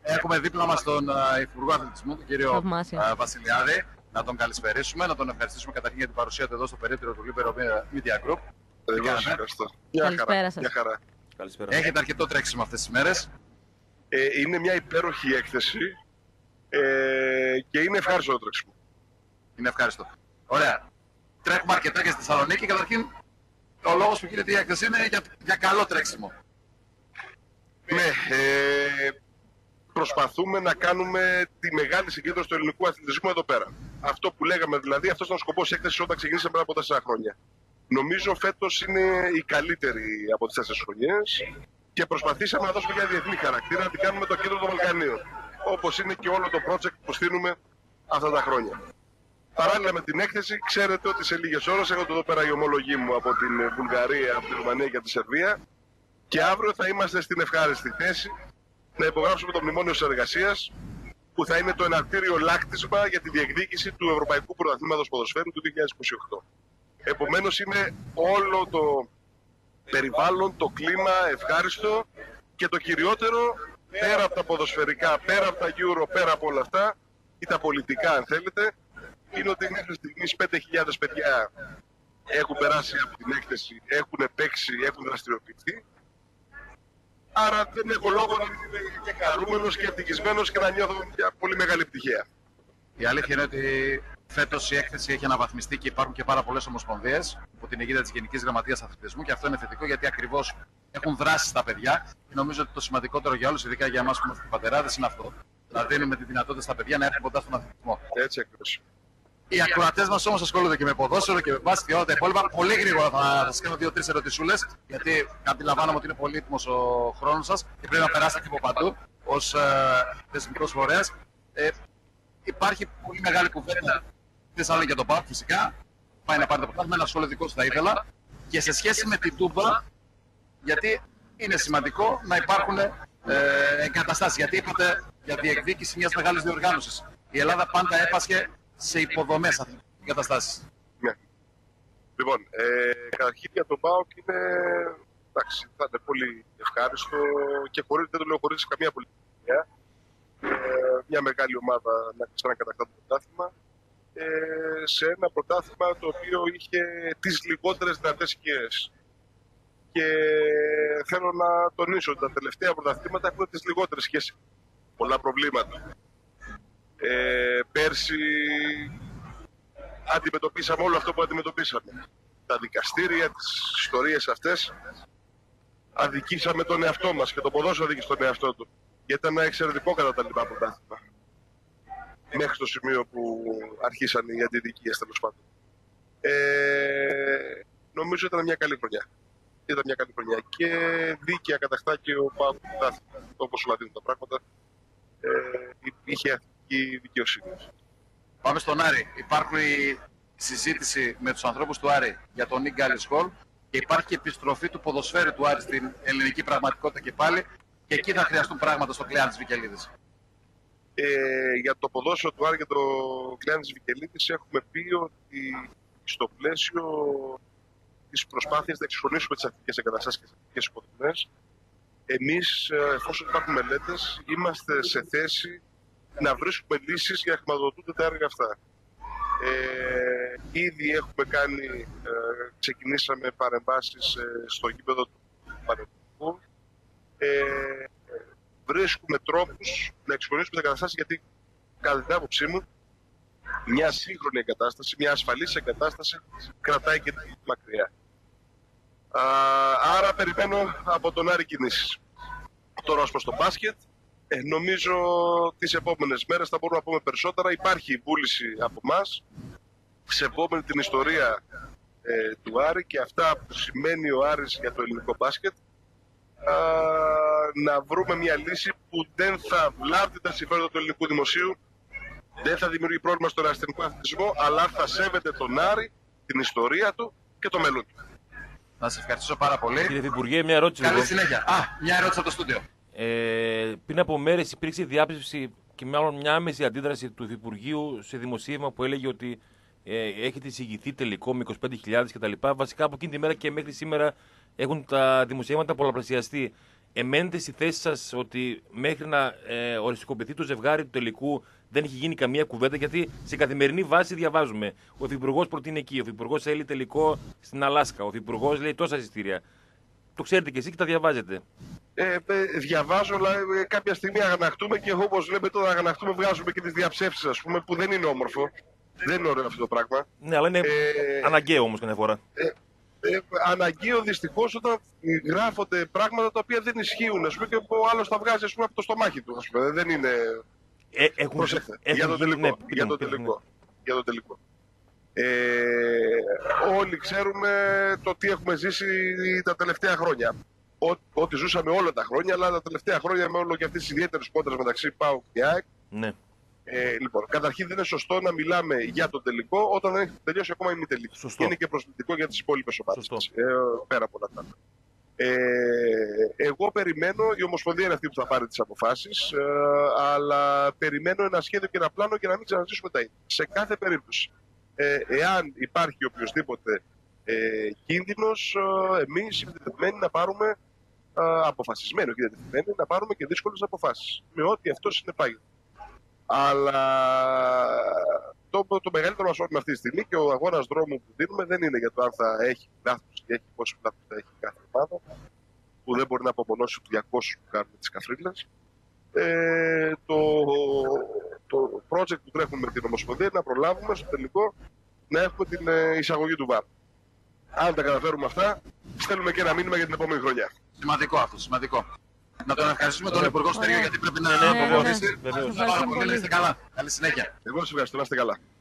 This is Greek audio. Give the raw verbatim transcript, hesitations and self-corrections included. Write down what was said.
Έχουμε δίπλα μας τον uh, Υπουργό Αθλητισμού, τον κύριο uh, Βασιλιάδη. Να τον καλησπερίσουμε, να τον ευχαριστήσουμε καταρχήν για την παρουσία του εδώ στο περίπτερο του Libero Media Group. Ευχαριστώ. Καλησπέρα σας. Μια χαρά. Καλησπέρα. Έχετε αρκετό τρέξιμο αυτές τις μέρες. Ε, είναι μια υπέροχη έκθεση ε, και είναι ευχάριστο το τρέξιμο. Είναι ευχάριστο. Ωραία. Τρέχουμε αρκετά και στη Θεσσαλονίκη. Καταρχήν, ο λόγος που γίνεται η έκθεση είναι για, για καλό τρέξιμο. Ναι, ε, προσπαθούμε να κάνουμε τη μεγάλη συγκέντρωση του ελληνικού αθλητισμού εδώ πέρα. Αυτό που λέγαμε δηλαδή, αυτός ήταν ο σκοπός της έκθεσης όταν ξεκινήσαμε πριν από τέσσερα χρόνια. Νομίζω φέτος είναι η καλύτερη από τις τέσσερις χρονιές και προσπαθήσαμε να δώσουμε μια διεθνή χαρακτήρα, να την κάνουμε το κέντρο των Βαλκανίων. Όπως είναι και όλο το project που στείλουμε αυτά τα χρόνια. Παράλληλα με την έκθεση, ξέρετε ότι σε λίγες ώρες έχω εδώ πέρα οι ομολογοί μου από την Βουλγαρία, από τη Ρουμανία και από τη Σερβία. Και αύριο θα είμαστε στην ευχάριστη θέση να υπογράψουμε το μνημόνιο συνεργασίας που θα είναι το εναρτήριο λάκτισμα για τη διεκδίκηση του Ευρωπαϊκού Πρωταθλήματος Ποδοσφαίρου του δύο χιλιάδες είκοσι οκτώ. Επομένως είναι όλο το περιβάλλον, το κλίμα ευχάριστο και το κυριότερο, πέρα από τα ποδοσφαιρικά, πέρα από τα Euro, πέρα από όλα αυτά ή τα πολιτικά αν θέλετε, είναι ότι μέχρι στιγμής πέντε χιλιάδες παιδιά έχουν περάσει από την έκθεση, έχουν παίξει, έχουν δραστηριοποιηθεί. Άρα δεν έχω λόγο να είμαι και χαρούμενος και ευτυχισμένος και να νιώθω μια πολύ μεγάλη ευτυχία. Η αλήθεια είναι ότι φέτος η έκθεση έχει αναβαθμιστεί και υπάρχουν και πάρα πολλές ομοσπονδίες από την αιγίδα της Γενικής Γραμματείας Αθλητισμού και αυτό είναι θετικό γιατί ακριβώς έχουν δράσει στα παιδιά και νομίζω ότι το σημαντικότερο για όλους, ειδικά για εμάς που είμαστε πατεράδες, είναι αυτό. Να δίνουμε τη δυνατότητα στα παιδιά να έρθουν κοντά στον αθλητισμό. Έτσι ακριβώς. Οι ακροατές μας όμως ασχολούνται και με ποδόσφαιρο και με μπάσκετ και όλα τα υπόλοιπα. Πολύ γρήγορα θα σας κάνω δύο-τρεις ερωτησούλες, γιατί αντιλαμβάνομαι ότι είναι πολύτιμος ο χρόνος σας και πρέπει να περάσετε και από παντού ως ε, θεσμικός φορέας. Ε, υπάρχει πολύ μεγάλη κουβέντα. Δεν σας λέω για τον ΠΑΠ φυσικά. Πάει να πάρει το πρωτάθλημα, ένα σχόλιο δικό σου θα ήθελα. Και σε σχέση με την Τούμπα, γιατί είναι σημαντικό να υπάρχουν ε, εγκαταστάσεις. Γιατί είπατε για διεκδίκηση μιας μεγάλης διοργάνωσης. Η Ελλάδα πάντα έπασχε σε υποδομές εγκαταστάσεις. Ναι. Λοιπόν, ε, καταρχήν για τον ΠΑΟΚ είναι, εντάξει, θα είναι πολύ ευχάριστο και χωρίς, δεν το λέω χωρίς καμία πολιτική. Ε, μια μεγάλη ομάδα να ξανακατακτά το πρωτάθλημα ε, σε ένα πρωτάθλημα το οποίο είχε τις λιγότερες δυνατές σκιές. Και θέλω να τονίσω ότι τα τελευταία πρωταθλήματα έχουν τις λιγότερες σκιές. Πολλά προβλήματα. Ε, πέρσι αντιμετωπίσαμε όλο αυτό που αντιμετωπίσαμε. Τα δικαστήρια, τις ιστορίες αυτές. Αδικήσαμε τον εαυτό μας και το ποδόσφαιρο αδίκησε τον εαυτό του. Γιατί ήταν ένα εξαιρετικό κατά τα λοιπά πρωτάθλημα. Μέχρι το σημείο που αρχίσαν οι αντιδικίες τέλος πάντων. Ε, νομίζω ήταν μια καλή χρονιά. Ήταν μια καλή χρονιά. Και δίκαια κατακτά και ο ΠΑΟΚ πρωτάθλημα. Όπως όλα δίνουν τα πράγματα. Ε, είχε η δικαιοσύνη. Πάμε στον Άρη. Υπάρχει η συζήτηση με τους ανθρώπους του Άρη για τον Ίγκαλι Σχόλ και υπάρχει και επιστροφή του ποδοσφαίρου του Άρη στην ελληνική πραγματικότητα και πάλι και εκεί θα χρειαστούν πράγματα στο Κλεάνθης Βικελίδης. Ε, για το ποδόσφαιρο του Άρη και το Κλεάνθης Βικελίδης έχουμε πει ότι στο πλαίσιο της προσπάθειας να εξυγχρονίσουμε τις αθλητικές εγκαταστάσεις και τις αθλητικές υποδομές, εμείς, εφόσον υπάρχουν μελέτες, είμαστε σε θέση να βρίσκουμε λύσεις για να χρηματοδοτούνται τα έργα αυτά. Ε, ήδη έχουμε κάνει, ε, ξεκινήσαμε παρεμβάσεις ε, στο γήπεδο του Πανεπιστημίου. Ε, βρίσκουμε τρόπους να εξυγχρονίσουμε τις εγκαταστάσεις γιατί, κατά την άποψή μου, μια σύγχρονη εγκατάσταση, μια ασφαλής εγκατάσταση κρατάει και μακριά. Α, άρα περιμένω από τον Άρη κινήσεις. Τώρα ως προς το μπάσκετ, ε, νομίζω τις επόμενες μέρες θα μπορούμε να πούμε περισσότερα. Υπάρχει βούληση από εμάς, σεβόμενη την ιστορία ε, του Άρη και αυτά που σημαίνει ο Άρης για το ελληνικό μπάσκετ, α, να βρούμε μια λύση που δεν θα βλάπτει τα συμφέροντα του ελληνικού δημοσίου, δεν θα δημιουργεί πρόβλημα στον ερασιτεχνικό αθλητισμό, αλλά θα σέβεται τον Άρη, την ιστορία του και το μέλλον του. Να σας ευχαριστήσω πάρα πολύ. Κύριε Υπουργέ, μια ερώτηση. Καλή συνέχεια. Α, μια ερώτηση από το στούντιο. Ε, πριν από μέρες υπήρξε διάψευση και μάλλον μια άμεση αντίδραση του Υφυπουργείου σε δημοσίευμα που έλεγε ότι ε, έχετε εισηγηθεί τελικό με είκοσι πέντε χιλιάδες κτλ. Βασικά από εκείνη τη μέρα και μέχρι σήμερα έχουν τα δημοσιεύματα πολλαπλασιαστεί. εμένετε στη θέση σας ότι μέχρι να ε, οριστικοποιηθεί το ζευγάρι του τελικού δεν έχει γίνει καμία κουβέντα? Γιατί σε καθημερινή βάση διαβάζουμε. Ο Υφυπουργός προτείνει εκεί, ο Υφυπουργός θέλει τελικό στην Αλάσκα, ο Υφυπουργός λέει τόσα εισιτήρια. Το ξέρετε και εσείς και τα διαβάζετε. Ε, ε, διαβάζω, αλλά ε, κάποια στιγμή αγανακτούμε και όπως λέμε τώρα αγανακτούμε, βγάζουμε και τις διαψεύσεις, ας πούμε, που δεν είναι όμορφο. Δεν είναι ωραίο αυτό το πράγμα. Ναι, αλλά είναι ε, αναγκαίο όμως καμιά φορά. Ε, ε, αναγκαίο δυστυχώς όταν γράφονται πράγματα τα οποία δεν ισχύουν, ας πούμε, και ο άλλος τα βγάζει, ας πούμε, από το στομάχι του, ας πούμε. Δεν είναι. Ε, έχουν, Προσέχτε, έχουν, για το τελικό. ναι, για το πήραν, τελικό. Για το τελικό. Ε, όλοι ξέρουμε το τι έχουμε ζήσει τα τελευταία χρόνια. Ό, ό,τι ζούσαμε όλα τα χρόνια, αλλά τα τελευταία χρόνια με όλο και αυτές τις ιδιαίτερες κόντρες μεταξύ ΠΑΟΚ και ΑΕΚ. ναι. Ε, λοιπόν, καταρχήν δεν είναι σωστό να μιλάμε για το τελικό όταν δεν έχει τελειώσει ακόμα η μη τελική. Σωστό. Είναι και προσβλητικό για τις υπόλοιπες ομάδες. Σωστό. Ε, πέρα από όλα αυτά. Ε, εγώ περιμένω, η Ομοσπονδία είναι αυτή που θα πάρει τις αποφάσεις, ε, αλλά περιμένω ένα σχέδιο και ένα πλάνο για να μην ξαναζήσουμε τα ίδια. Σε κάθε περίπτωση, ε, εάν υπάρχει οποιοδήποτε ε, κίνδυνος, ε, εμείς είμαστε διατεθειμένοι να πάρουμε, ε, αποφασισμένοι και διατεθειμένοι να πάρουμε και δύσκολες αποφάσεις, με ό,τι αυτό συνεπάγεται. Αλλά το, το μεγαλύτερο μας όριο αυτή τη στιγμή και ο αγώνας δρόμου που δίνουμε δεν είναι για το αν θα έχει λάθος και έχει πόσο λάθος θα έχει κάθε ομάδα, που δεν μπορεί να απομονώσει τους διακόσιους που κάνουν τις καφρίλες. Ε, το, το project που τρέχουμε με την Ομοσπονδία είναι να προλάβουμε στο τελικό να έχουμε την εισαγωγή του βαρ. Αν τα καταφέρουμε αυτά, στέλνουμε και ένα μήνυμα για την επόμενη χρονιά. Σημαντικό αυτό, σημαντικό. Να τον ευχαριστήσουμε τον Υπουργό Στερίου γιατί πρέπει να ναι, αποχωρήσει. βεβαίως. Πάρα πολύ. Είστε καλά. Καλή συνέχεια. Εγώ σας ευχαριστώ, να είστε καλά.